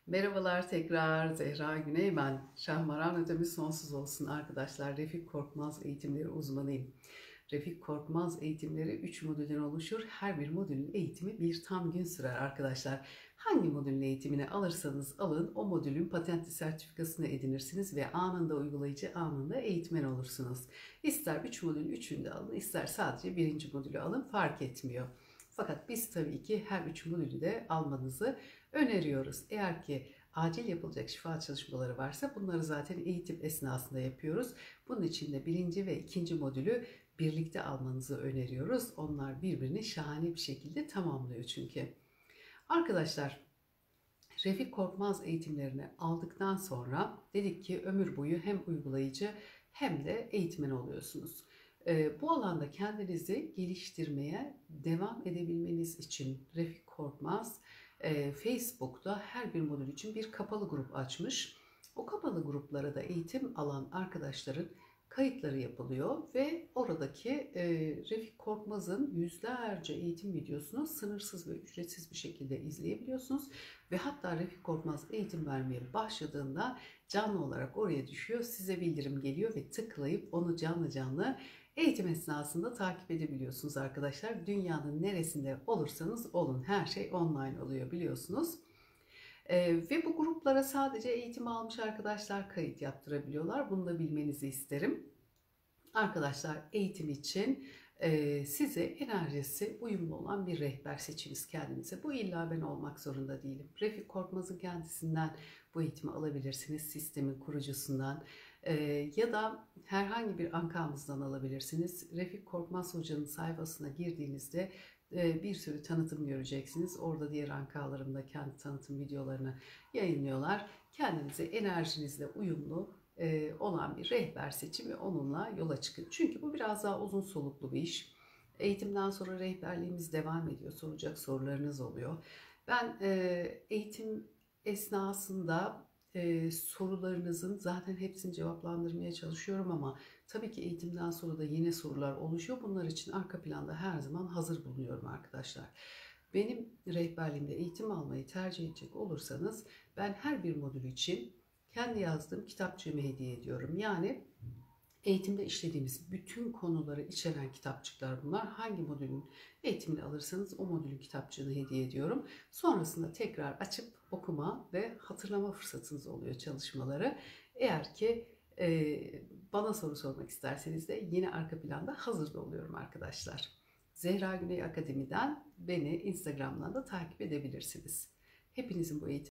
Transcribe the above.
Merhabalar tekrar Zehra Güney ben. Şahmaran ötemiz sonsuz olsun arkadaşlar. Refik Korkmaz eğitimleri uzmanıyım. Refik Korkmaz eğitimleri 3 modülden oluşur. Her bir modülün eğitimi bir tam gün sürer arkadaşlar. Hangi modülün eğitimini alırsanız alın o modülün patentli sertifikasını edinirsiniz ve anında uygulayıcı, anında eğitmen olursunuz. İster 3 modülün 3'ünü de alın, ister sadece birinci modülü alın, fark etmiyor. Fakat biz tabii ki her 3 modülü de almanızı öneriyoruz. Eğer ki acil yapılacak şifa çalışmaları varsa bunları zaten eğitim esnasında yapıyoruz. Bunun için de birinci ve ikinci modülü birlikte almanızı öneriyoruz. Onlar birbirini şahane bir şekilde tamamlıyor çünkü. Arkadaşlar, Refik Korkmaz eğitimlerini aldıktan sonra dedik ki ömür boyu hem uygulayıcı hem de eğitmen oluyorsunuz. Bu alanda kendinizi geliştirmeye devam edebilmeniz için Refik Korkmaz Facebook'ta her bir modül için bir kapalı grup açmış. O kapalı gruplara da eğitim alan arkadaşların kayıtları yapılıyor ve oradaki Refik Korkmaz'ın yüzlerce eğitim videosunu sınırsız ve ücretsiz bir şekilde izleyebiliyorsunuz. Ve hatta Refik Korkmaz eğitim vermeye başladığında canlı olarak oraya düşüyor, size bildirim geliyor ve tıklayıp onu canlı canlı eğitim esnasında takip edebiliyorsunuz arkadaşlar. Dünyanın neresinde olursanız olun, her şey online oluyor biliyorsunuz. Ve bu gruplara sadece eğitim almış arkadaşlar kayıt yaptırabiliyorlar. Bunu da bilmenizi isterim. Arkadaşlar eğitim için size enerjisi uyumlu olan bir rehber seçiniz kendinize. Bu illa ben olmak zorunda değilim. Refik Korkmaz'ın kendisinden bu eğitimi alabilirsiniz. Sistemin kurucusundan ya da herhangi bir ankamızdan alabilirsiniz. Refik Korkmaz Hoca'nın sayfasına girdiğinizde bir sürü tanıtım göreceksiniz. Orada diğer ankalarım da kendi tanıtım videolarını yayınlıyorlar. Kendinize enerjinizle uyumlu olan bir rehber seçin ve onunla yola çıkın. Çünkü bu biraz daha uzun soluklu bir iş. Eğitimden sonra rehberliğimiz devam ediyor. Soracak sorularınız oluyor. Ben eğitim esnasında sorularınızın zaten hepsini cevaplandırmaya çalışıyorum ama tabii ki eğitimden sonra da yeni sorular oluşuyor. Bunlar için arka planda her zaman hazır bulunuyorum arkadaşlar. Benim rehberliğimde eğitim almayı tercih edecek olursanız ben her bir modül için kendi yazdığım kitapçığımı hediye ediyorum. Yani eğitimde işlediğimiz bütün konuları içeren kitapçıklar bunlar. Hangi modülün eğitimini alırsanız o modülün kitapçığını hediye ediyorum. Sonrasında tekrar açıp okuma ve hatırlama fırsatınız oluyor çalışmaları. Eğer ki bana soru sormak isterseniz de yine arka planda hazırda oluyorum arkadaşlar. Zehra Güney Akademi'den beni Instagram'dan da takip edebilirsiniz. Hepinizin bu eğitim